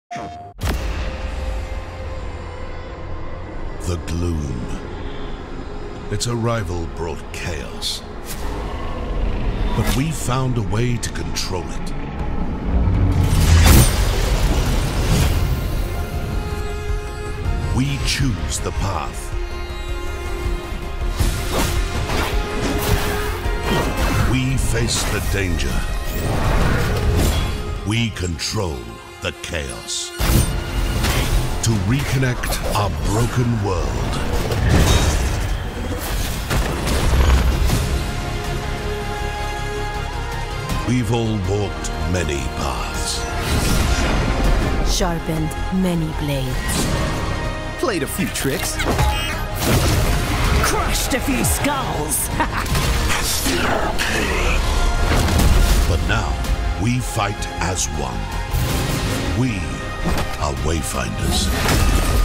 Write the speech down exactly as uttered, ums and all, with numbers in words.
The gloom. Its arrival brought chaos. But we found a way to control it. We choose the path. We face the danger. We control the chaos. To reconnect our broken world. We've all walked many paths. Sharpened many blades. Played a few tricks. Crushed a few skulls. But now, we fight as one. We are Wayfinders.